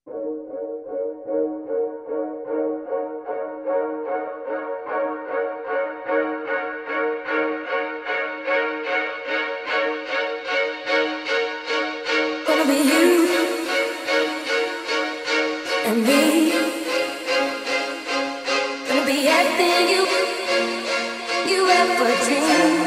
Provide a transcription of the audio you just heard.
Gonna be you and me. Gonna be everything you ever dreamed.